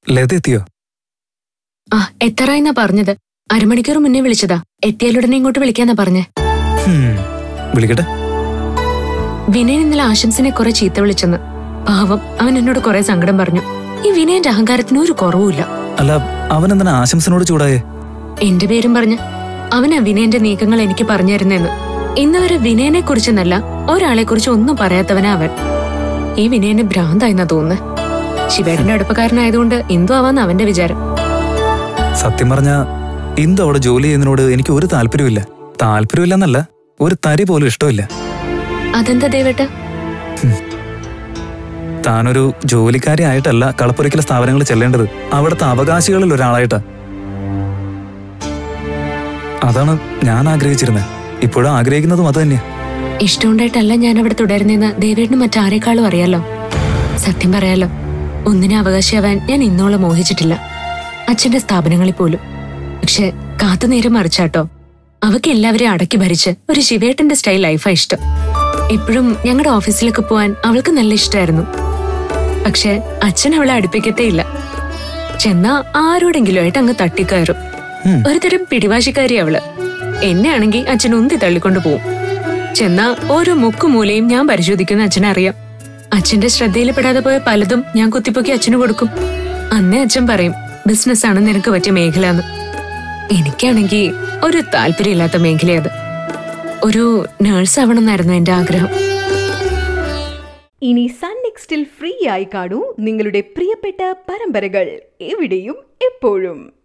ലത എത്തിയോ? ആ, എത്തറായിന്നാ പറഞ്ഞത്. അരമണിക്കൂർ മുന്നേ വിളിച്ചതാ. എത്തിയാലുടനെ ഇങ്ങോട്ട് വിളിക്കാന്നാ പറഞ്ഞേ. വിളിക്കട്ടെ. വിനയൻ ഇന്നലെ ആശംസിനെ കുറെ ചീത്ത വിളിച്ചെന്ന്. പാവം, അവൻ എന്നോട് കുറെ സങ്കടം പറഞ്ഞു. ഈ വിനയന്റെ അഹങ്കാരത്തിന് ഒരു കുറവുമില്ല. അല്ല, അവൻ എന്തിനാ ആശംസനോട് ചൂടായേ? എന്റെ പേരും പറഞ്ഞ് അവനാ വിനയന്റെ നീക്കങ്ങൾ എനിക്ക് പറഞ്ഞു തരുന്നെന്ന്. ഇന്നുവരെ വിനയനെ കുറിച്ചെന്നല്ല ഒരാളെ കുറിച്ച് ഒന്നും പറയാത്തവനാ അവൻ. ഈ വിനയന് ഭ്രാന്തായെന്നാ തോന്നുന്നു. ശിവേട്ടന്റെ അടുപ്പക്കാരനായതുകൊണ്ട് ഇന്ദു ആവാന്ന് അവന്റെ വിചാരം. സത്യം പറഞ്ഞ ഇന്ദു അവിടെ ജോലി ചെയ്യുന്നതിനോട് എനിക്ക് ഒരു താല്പര്യമില്ല. താല്പര്യമില്ലെന്നല്ല, ഒരു തരി പോലും ഇഷ്ടമില്ല. അതെന്താ ദേവേട്ട? താനൊരു ജോലിക്കാരി ആയിട്ടല്ല കളപ്പുരയ്ക്കലെ സ്ഥാപനങ്ങളിൽ ചെല്ലേണ്ടത്, അവിടുത്തെ അവകാശികളിൽ ഒരാളായിട്ടാ. അതാണ് ഞാൻ ആഗ്രഹിച്ചിരുന്നത്. ഇപ്പോഴും ആഗ്രഹിക്കുന്നതും അത് തന്നെയാ. ഇഷ്ടമുണ്ടായിട്ടല്ല ഞാൻ അവിടെ തുടരുന്നതെന്ന് ദേവേട്ടിന് മറ്റാരെക്കാളും അറിയാലോ. സത്യം പറയാലോ, ഒന്നിനെ അവകാശിയാവാൻ ഞാൻ ഇന്നോളം മോഹിച്ചിട്ടില്ല, അച്ഛന്റെ സ്ഥാപനങ്ങളിൽ പോലും. പക്ഷെ കാത്തുനേരം മറിച്ചാട്ടോ, അവക്ക് എല്ലാവരെയും അടക്കി ഭരിച്ച് ഒരു ശിവേട്ടന്റെ സ്റ്റൈൽ ലൈഫാ ഇഷ്ടം. എപ്പോഴും ഞങ്ങളുടെ ഓഫീസിലൊക്കെ പോവാൻ അവൾക്ക് നല്ല ഇഷ്ടമായിരുന്നു. പക്ഷെ അച്ഛൻ അവളെ അടുപ്പിക്കത്തേ ഇല്ല. ചെന്നാ ആരോടെങ്കിലും ആയിട്ട് അങ്ങ് തട്ടിക്കയറും. ഒരുതരം പിടിവാശിക്കാരി അവള്. എന്നെ ആണെങ്കിൽ അച്ഛൻ ഉന്തി തള്ളിക്കൊണ്ടു പോവും. ചെന്നാ ഓരോ മുക്കുമൂലയും ഞാൻ പരിശോധിക്കുന്ന അച്ഛനറിയാം. അച്ഛന്റെ ശ്രദ്ധയിൽ പെടാതെ പോയ പലതും ഞാൻ കുത്തിപ്പൊക്കി അച്ഛന് കൊടുക്കും. അന്നേ അച്ഛൻ പറയും, ബിസിനസ്സാണ് നിനക്ക് പറ്റിയ മേഖല എന്ന്. എനിക്കാണെങ്കിൽ ഒരു താല്പര്യമില്ലാത്ത മേഖലയത്. ഒരു നേഴ്സ് ആവണമെന്നായിരുന്നു എന്റെ ആഗ്രഹം. ഇനി സൺ നെക്സ്റ്റിൽ ഫ്രീ ആയി കാണൂ നിങ്ങളുടെ പ്രിയപ്പെട്ട പരമ്പരകൾ എവിടെയും എപ്പോഴും.